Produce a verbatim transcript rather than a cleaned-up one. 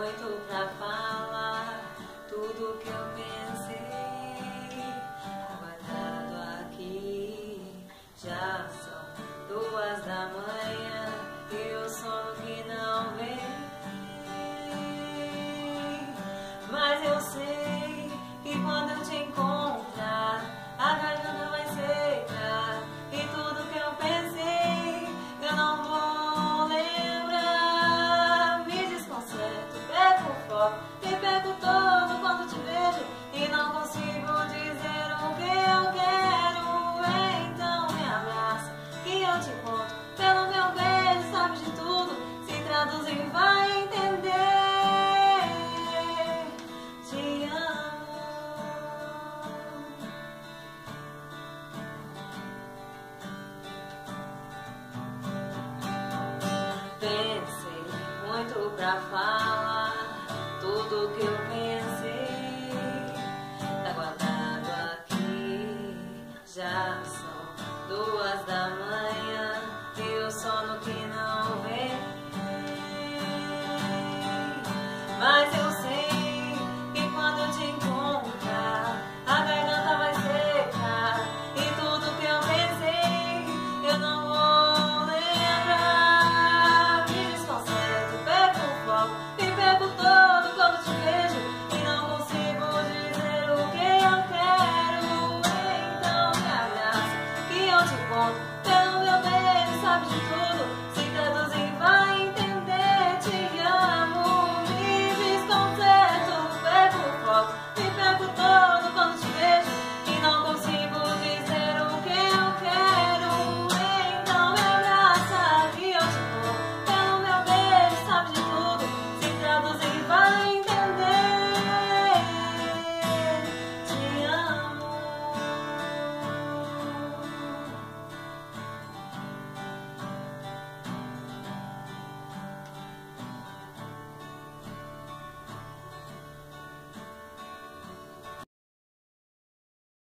muito pra falar tudo que eu pensei, guardado aqui. Já são duas da manhã e o sono que não vem. Mas eu sei que quando eu te encontrar, a garganta vai secar e tudo que eu pensei eu não vou lembrar. Me desconcerto, perco o foco, me perco todo quando te vejo e não consigo dizer o que eu quero. Então me abraça que eu te conto, pelo meu beijo sabe de tudo, se traduzir vai entender. Te amo. Pensei muito pra falar